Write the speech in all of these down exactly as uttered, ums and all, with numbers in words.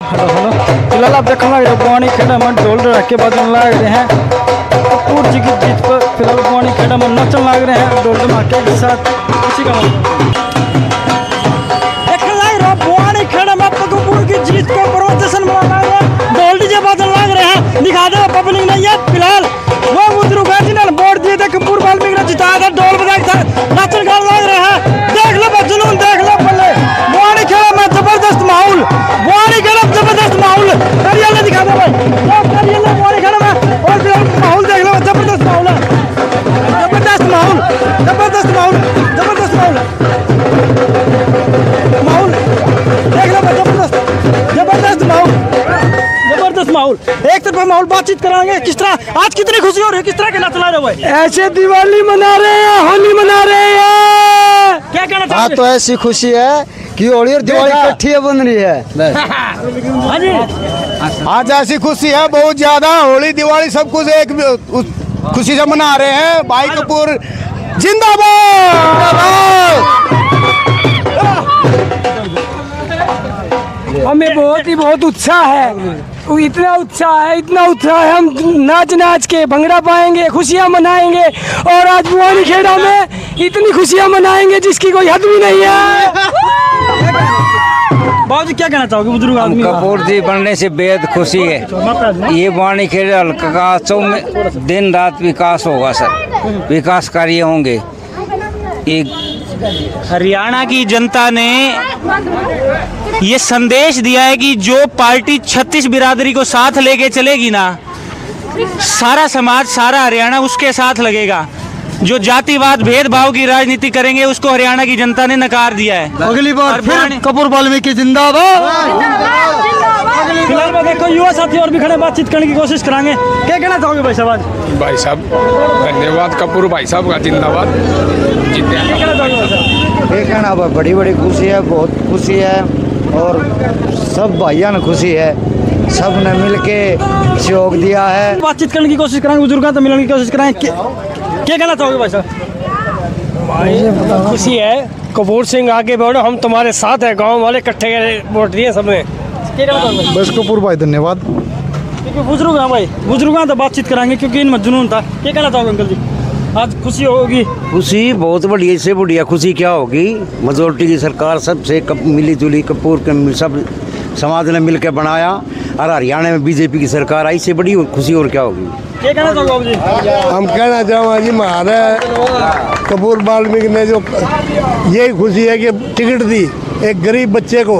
Hello hello फिलहाल आप देखने लग रहे हो बुआनी खेड़ा में ढोल रख के बजने लग रहे हैं। कपूर जी की जीत पर फिलहाल बुआनी खेड़ा में नचने लग रहे हैं ढोल धमाके के साथ। उसी का देखने लग रहा बुआनी खेड़ा में कपूर की जीत को प्रदर्शन मना रहे हैं, ढोल डीजे बजने लग रहे हैं। दिखा दे पब्लिक नहीं है फिलहाल वो बुजुर्ग है जिन्होंने वोट दिए थे कपूर वाल्मीकि ने जिताया था, ढोल बजा था नचन गान लग रहे हैं। देख लो जुनून देख लो पल्ले बुआनी खेड़ा में जबरदस्त माहौल, बुआनी खेड़ा में जबरदस्त माहौल। करिए दिखा दो भाई करिए बुआनी खेड़ा में और माहौल देख लो जबरदस्त माहौल है, जबरदस्त माहौल जबरदस्त माहौल जबरदस्त माहौल माहौल देख लो जबरदस्त जबरदस्त माहौल जबरदस्त माहौल। एक तरफ माहौल बातचीत कराएंगे किस तरह आज कितनी खुशी हो रही है, किस तरह के नाच ला रहे हो भाई? ऐसे दिवाली मना रहे हैं, होली मना रहे हैं, क्या कहना चाहते हैं? तो ऐसी खुशी है कि होली और दिवाली इकट्ठी बन रही है। हाँ जी आज ऐसी खुशी है बहुत ज्यादा, होली दिवाली सब कुछ एक खुशी से मना रहे हैं। भाई कपूर जिंदाबाद। हमें बहुत ही बहुत उत्साह है, इतना उत्साह है इतना उत्साह है हम नाच नाच के भंगड़ा पाएंगे, खुशियाँ मनाएंगे और आज बुआनी खेड़ा में इतनी खुशियाँ मनाएंगे जिसकी कोई हद भी नहीं है। बाबूजी क्या कहना चाहोगे बुजुर्ग आदमी? कपूर जी बनने से बेहद खुशी है। ये बुआनी खेड़ा हल्का में दिन रात विकास होगा सर, विकास कार्य होंगे। एक हरियाणा की जनता ने ये संदेश दिया है कि जो पार्टी छत्तीस बिरादरी को साथ लेके चलेगी ना, सारा समाज सारा हरियाणा उसके साथ लगेगा। जो जातिवाद भेदभाव की राजनीति करेंगे उसको हरियाणा की जनता ने नकार दिया है। अगली बार फिर कपूर वाल्मीकि जिंदाबाद। फिलहाल में देखो युवा साथी और भी खड़े बातचीत करने की कोशिश कराएंगे, क्या कहना चाहोगे भाई साहब? भाई साहब धन्यवाद, कपूर भाई साहब का जिंदाबाद। ये कहना बड़ी बड़ी खुशी है, बहुत खुशी है और सब भाइयों ने खुशी है, सब ने मिलके सहयोग दिया है। बातचीत करने की कोशिश कराएंगे, बुजुर्गों से मिलने की कोशिश कराएंगे, क्या कहना चाहोगे भाई साहब? भाई खुशी है, कपूर सिंह आगे बढ़ो, हम तुम्हारे साथ है, गांव वाले इकट्ठे वोट दिए सबने। बस कपूर भाई धन्यवाद। क्योंकि बुजुर्ग हैं भाई, बुजुर्गों से बातचीत कराएंगे क्योंकि इनमें जुनून था। क्या कहना चाहोगे अंकल जी? आज खुशी होगी? खुशी बहुत बढ़िया, इससे बढ़िया खुशी क्या होगी? मेजोरिटी की सरकार सबसे मिली जुली कपूर के सब समाज ने मिलकर बनाया और हरियाणा में बीजेपी की सरकार आई, से बड़ी खुशी और क्या होगी? क्या कहना चाहोगे बाबू जी? हम कहना चाहूँगा जी महाराज कपूर वाल्मीकि ने जो यही खुशी है कि टिकट दी एक गरीब बच्चे को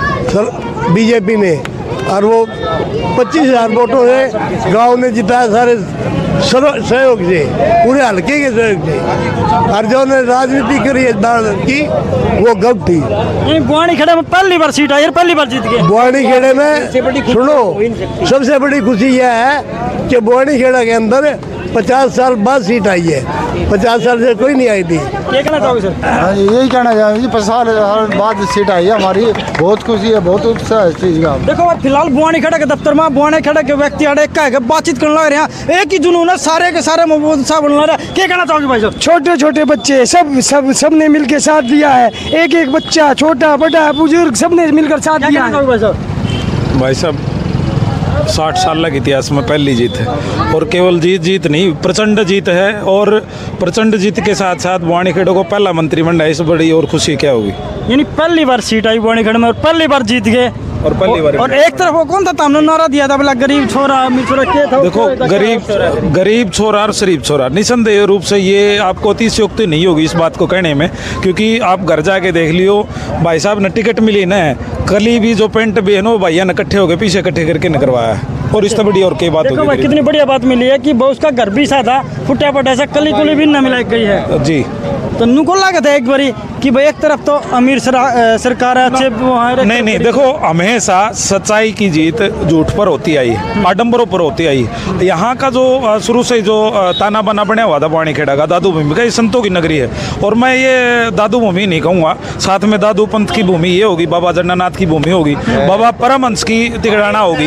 बीजेपी ने, और वो पच्चीस हजार वोटों से गांव ने जिताया सारे सहयोग से, पूरे हल्के के सहयोग से। और जो ने राजनीति करी है की वो गलत थी। बुआनी खेड़े में पहली बार सीट आई, पहली बार जीत गए बुआनी खेड़े में। सुनो सबसे बड़ी खुशी यह है कि बुआनी खेड़ा के अंदर पचास साल बाद सीट आई है, पचास साल से कोई नहीं आई थी। क्या कहना चाहोगे सर? यही कहना चाहूँगी पचास साल बाद सीट आई है, हमारी बहुत खुशी है, बहुत उत्साह है इस चीज का। देखो फिलहाल बुआनी खेड़ा के दफ्तर में बुआनी खेड़ा के व्यक्ति आड़े का बातचीत करने लग रहे हैं, एक ही जुनून है, सारे के सारे उत्साह बनना रहा है। क्या कहना चाहोगे भाई साहब? छोटे छोटे बच्चे सब सब सब ने मिलकर साथ दिया है, एक एक बच्चा छोटा बड़ा बुजुर्ग सब ने मिलकर साथ दिया है। भाई साहब भाई साहब साठ साल के इतिहास में पहली जीत है, और केवल जीत जीत नहीं प्रचंड जीत है, और प्रचंड जीत के साथ साथ बुआनी खेड़ा को पहला मंत्री बना, इससे बड़ी और खुशी क्या होगी? यानी पहली बार सीट आई बुआनी खेड़ा में और पहली बार जीत गए, और पहली बार और एक तरफ वो कौन था, हमने नारा दिया था बोला गरीब छोरा अमीर छोरा, क्या था? देखो गरीब गरीब छोरा और शरीफ छोरा, निसंदेह रूप से ये आपको अतिशयोक्ति नहीं होगी इस बात को कहने में, क्योंकि आप घर जाके देख लियो भाई साहब ने टिकट मिली ना, कल ही भी जो पेंट भी है ना भैया ने इकट्ठे होकर पीछे इकट्ठे करके न करवाया है, और इससे बड़ी और कई बात देखो भाई कितनी बढ़िया बात मिली है कि उसका घर भी सा था, फुटा फटा ऐसा कली कुली भी न मिलाई गई है जी। तो नुको लगा था एक बारी कि भाई एक तरफ तो अमीर सरकार है, अच्छे नहीं नहीं देखो हमेशा सच्चाई की जीत झूठ पर होती आई है, आडम्बरों पर होती आई। यहाँ का जो शुरू से जो ताना बाना बना हुआ था बुआनी खेड़ा का, दादू भूमि का, ये संतों की नगरी है, और मैं ये दादू भूमि नहीं कहूँगा, साथ में दादू पंथ की भूमि ये होगी, बाबा जगन्नाथ की भूमि होगी, बाबा परमहंस की तिगड़ाना होगी,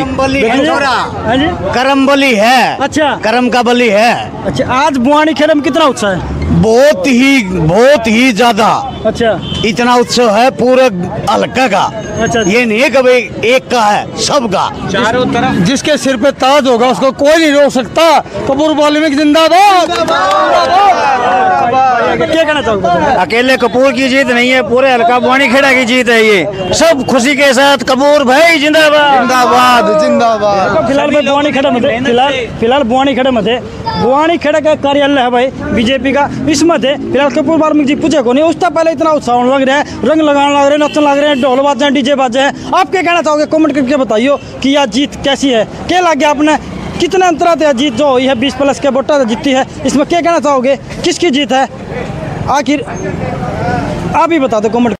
करम बलि है। अच्छा करम का बलि है। अच्छा आज बुआनी खेड़ा में कितना उत्साह है? बहुत ही बहुत ही ज्यादा। अच्छा इतना उत्सव है पूरे हल्का का। अच्छा ये नहीं है कि भाई एक का है, सबका। चारों तरफ जिसके सिर पे ताज होगा उसको कोई नहीं रोक सकता। कपूर वाल्मीकि जिंदाबाद। क्या कहना चाहोगे? अकेले कपूर की जीत नहीं है, पूरे हल्का बुआनी खेड़ा की जीत है। ये सब खुशी के साथ कपूर भाई जिंदाबाद जिंदाबाद जिंदाबाद। फिलहाल मैं बुआनी खेड़ा में थे, फिलहाल फिलहाल बुआनी खेड़ा में थे। बुआनी खेड़ा का कार्यालय है भाई बीजेपी का, इसमें थे फिलहाल कपूर वाल्मीकि जी पूछे को नहीं। उससे पहले इतना उत्साह लग रहा है, रंग लगाने लग रहे हैं, नचने लग रहे हैं, ढोल बाजे डीजे बाजे हैं। आप क्या कहना चाहोगे? कमेंट करके बताइए कि यह जीत कैसी है, क्या लग गया आपने, कितने अंतरा थे जीत जो हुई है, बीस प्लस के वोटा जीती है, इसमें क्या कहना चाहोगे, किसकी जीत है आखिर? आप ही बता दो कमेंट।